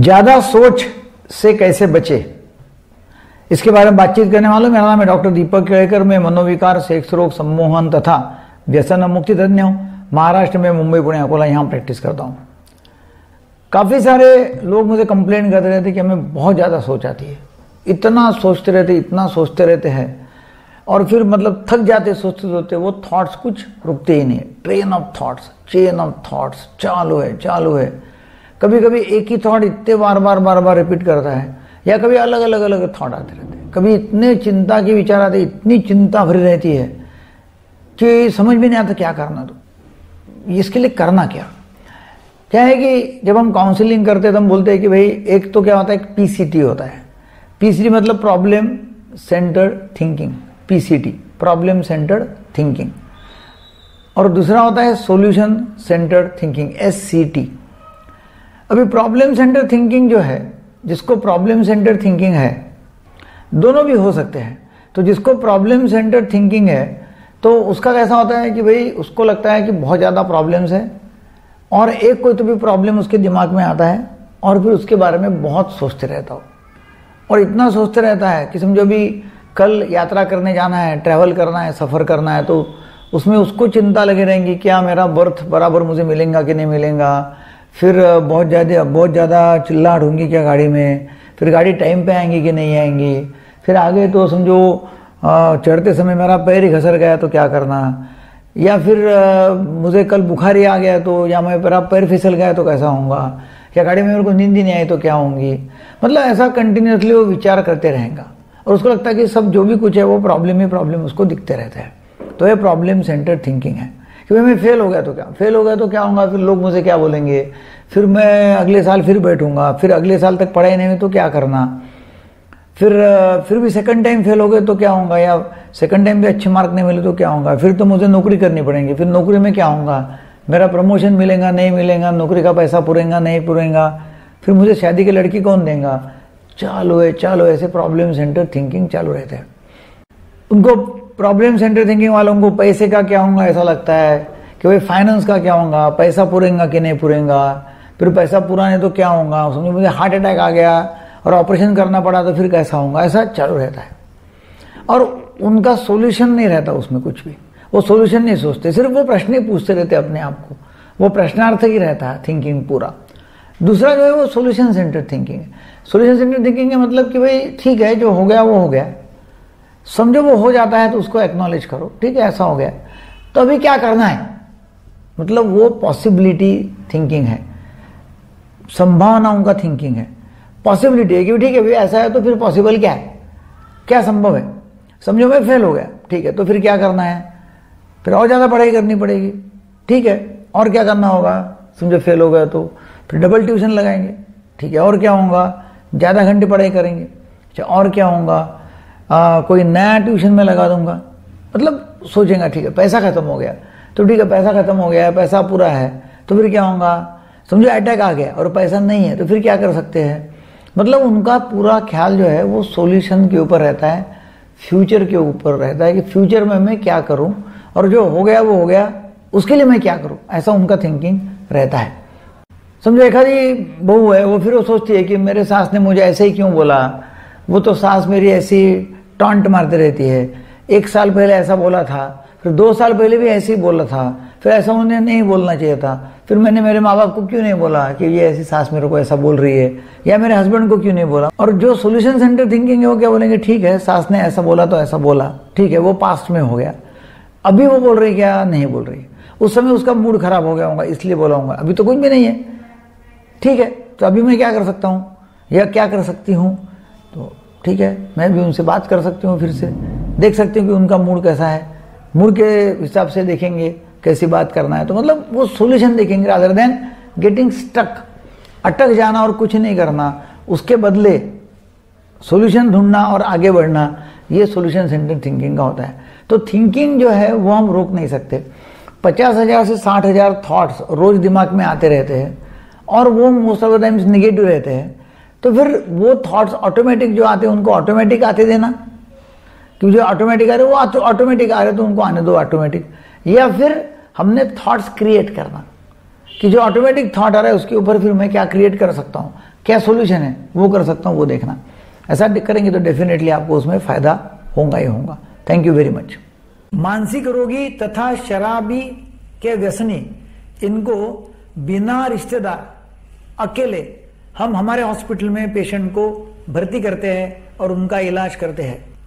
ज्यादा सोच से कैसे बचे, इसके बारे में बातचीत करने वालों। मेरा नाम है डॉक्टर दीपक केळकर। मैं मनोविकार, सेक्स रोग, सम्मोहन तथा व्यसन मुक्ति तज्ञ हूं। महाराष्ट्र में मुंबई, पुणे, अकोला यहां प्रैक्टिस करता हूं। काफी सारे लोग मुझे कंप्लेंट करते रहते कि हमें बहुत ज्यादा सोच आती है, इतना सोचते रहते, इतना सोचते रहते हैं, और फिर मतलब थक जाते सोचते सोचते। वो थॉट्स कुछ रुकते ही नहीं, train of thoughts, chain of thoughts चालू है। कभी कभी एक ही थॉट इतने बार रिपीट करता है, या कभी अलग अलग थॉट आते रहते हैं। कभी इतने चिंता के विचार आते, इतनी चिंता भरी रहती है कि समझ में नहीं आता क्या करना। तो इसके लिए करना क्या है कि जब हम काउंसलिंग करते हैं तो हम बोलते हैं कि भाई एक तो क्या होता है, एक पीसीटी होता है। पीसीटी मतलब problem centred thinking, PCT problem centred thinking, और दूसरा होता है सॉल्यूशन सेंटर्ड थिंकिंग, एससीटी। अभी प्रॉब्लम सेंटर्ड थिंकिंग जो है, जिसको प्रॉब्लम सेंटर्ड थिंकिंग है, दोनों भी हो सकते हैं। तो जिसको प्रॉब्लम सेंटर्ड थिंकिंग है तो उसका कैसा होता है कि भाई उसको लगता है कि बहुत ज़्यादा प्रॉब्लम्स है, और एक कोई तो भी प्रॉब्लम उसके दिमाग में आता है और फिर उसके बारे में बहुत सोचते रहता हो, और इतना सोचते रहता है कि समझो भी कल यात्रा करने जाना है, ट्रैवल करना है, सफ़र करना है, तो उसमें उसको चिंता लगी रहेंगी क्या मेरा बर्थ बराबर मुझे मिलेगा कि नहीं मिलेगा। फिर बहुत ज़्यादा चिल्लाहट होंगी क्या गाड़ी में, फिर गाड़ी टाइम पे आएंगी कि नहीं आएंगी। फिर आगे तो समझो चढ़ते समय मेरा पैर ही घसर गया तो क्या करना, या फिर मुझे कल बुखार ही आ गया तो, या मेरा पैर फिसल गया तो कैसा होगा, या गाड़ी में मेरे को नींद ही नहीं आई तो क्या होंगी। मतलब ऐसा कंटिन्यूसली वो विचार करते रहेगा, और उसको लगता है कि सब जो भी कुछ है वो प्रॉब्लम ही प्रॉब्लम उसको दिखते रहता है। तो ये प्रॉब्लम सेंटर्ड थिंकिंग है कि भाई मैं फेल हो गया तो क्या होगा, फिर लोग मुझे क्या बोलेंगे, फिर मैं अगले साल फिर बैठूंगा, फिर अगले साल तक पढ़ाई नहीं हुई तो क्या करना, फिर भी सेकंड टाइम फेल हो गए तो क्या होगा, या सेकंड टाइम भी अच्छे मार्क नहीं मिले तो क्या होगा, फिर तो मुझे नौकरी करनी पड़ेगी, फिर नौकरी में क्या होगा, मेरा प्रमोशन मिलेगा नहीं मिलेगा, नौकरी का पैसा पूरेगा नहीं पूरेगा, फिर मुझे शादी की लड़की कौन देगा। चालू है ऐसे प्रॉब्लम सेंटर थिंकिंग चालू रहते हैं। उनको प्रॉब्लम सेंटर थिंकिंग वालों को पैसे का क्या होगा ऐसा लगता है कि भाई फाइनेंस का क्या होगा, पैसा पूरेगा कि नहीं पूरेगा, फिर पैसा पूरा नहीं तो क्या होगा, समझो मुझे हार्ट अटैक आ गया और ऑपरेशन करना पड़ा तो फिर कैसा होगा, ऐसा चालू रहता है। और उनका सॉल्यूशन नहीं रहता उसमें कुछ भी, वो सॉल्यूशन नहीं सोचते, सिर्फ वो प्रश्न ही पूछते रहते अपने आप को, वो प्रश्नार्थ ही रहता है थिंकिंग पूरा। दूसरा जो है वो सॉल्यूशन सेंटर थिंकिंग है। सॉल्यूशन सेंटर थिंकिंग का मतलब कि भाई ठीक है जो हो गया वो हो गया, समझो वो हो जाता है तो उसको एक्नॉलेज करो, ठीक है ऐसा हो गया तो अभी क्या करना है, मतलब वो पॉसिबिलिटी थिंकिंग है, संभावनाओं का थिंकिंग है। पॉसिबिलिटी है कि ठीक है भाई ऐसा है तो फिर पॉसिबल क्या है, क्या संभव है। समझो मैं फेल हो गया, ठीक है तो फिर क्या करना है, फिर और ज़्यादा पढ़ाई करनी पड़ेगी, ठीक है और क्या करना होगा, समझो फेल हो गया तो फिर डबल ट्यूशन लगाएंगे, ठीक है और क्या होगा, ज़्यादा घंटे पढ़ाई करेंगे, अच्छा और क्या होगा, कोई नया ट्यूशन में लगा दूंगा। मतलब सोचेगा ठीक है पैसा खत्म हो गया तो ठीक है पैसा खत्म हो गया है, पैसा पूरा है तो फिर क्या होगा, समझो अटैक आ गया और पैसा नहीं है तो फिर क्या कर सकते हैं। मतलब उनका पूरा ख्याल जो है वो सॉल्यूशन के ऊपर रहता है, फ्यूचर के ऊपर रहता है कि फ्यूचर में मैं क्या करूं, और जो हो गया वो हो गया उसके लिए मैं क्या करूं, ऐसा उनका थिंकिंग रहता है। समझो एक आधी बहू है, वो फिर वो सोचती है कि मेरे सास ने मुझे ऐसे ही क्यों बोला, वो तो सास मेरी ऐसी टॉन्ट मारती रहती है, 1 साल पहले ऐसा बोला था, फिर 2 साल पहले भी ऐसे ही बोला था, फिर ऐसा उन्हें नहीं बोलना चाहिए था, फिर मैंने मेरे माँ बाप को क्यों नहीं बोला कि ये ऐसी सास मेरे को ऐसा बोल रही है, या मेरे हस्बैंड को क्यों नहीं बोला। और जो सॉल्यूशन सेंटर थिंकिंग है वो क्या बोलेंगे, ठीक है सास ने ऐसा बोला तो ऐसा बोला, ठीक है वो पास्ट में हो गया, अभी वो बोल रही क्या नहीं बोल रही, उस समय उसका मूड खराब हो गया होगा इसलिए बोला होगा, अभी तो कुछ भी नहीं है, ठीक है तो अभी मैं क्या कर सकता हूँ या क्या कर सकती हूँ, तो ठीक है मैं भी उनसे बात कर सकती हूँ, फिर से देख सकती हूँ कि उनका मूड कैसा है, मूड के हिसाब से देखेंगे कैसी बात करना है। तो मतलब वो सॉल्यूशन देखेंगे रादर देन गेटिंग स्टक, अटक जाना और कुछ नहीं करना, उसके बदले सॉल्यूशन ढूंढना और आगे बढ़ना, ये सॉल्यूशन सेंटर थिंकिंग का होता है। तो थिंकिंग जो है वो हम रोक नहीं सकते। 50,000 से 60,000 थॉट्स रोज दिमाग में आते रहते हैं और वो most of the times negative रहते हैं, तो फिर वो थॉट्स ऑटोमेटिक जो आते हैं उनको ऑटोमेटिक आते देना, क्योंकि जो ऑटोमेटिक आ रहे वो ऑटोमेटिक आ रहे तो उनको आने दो ऑटोमेटिक। या फिर हमने थॉट्स क्रिएट करना कि जो ऑटोमेटिक थॉट आ रहा है उसके ऊपर फिर मैं क्या क्रिएट कर सकता हूँ, क्या सॉल्यूशन है वो कर सकता हूं, वो देखना। ऐसा करेंगे तो डेफिनेटली आपको उसमें फायदा होगा ही होगा। Thank you very much. मानसिक रोगी तथा शराबी के व्यसनी, इनको बिना रिश्तेदार अकेले हम हमारे हॉस्पिटल में पेशेंट को भर्ती करते हैं और उनका इलाज करते हैं।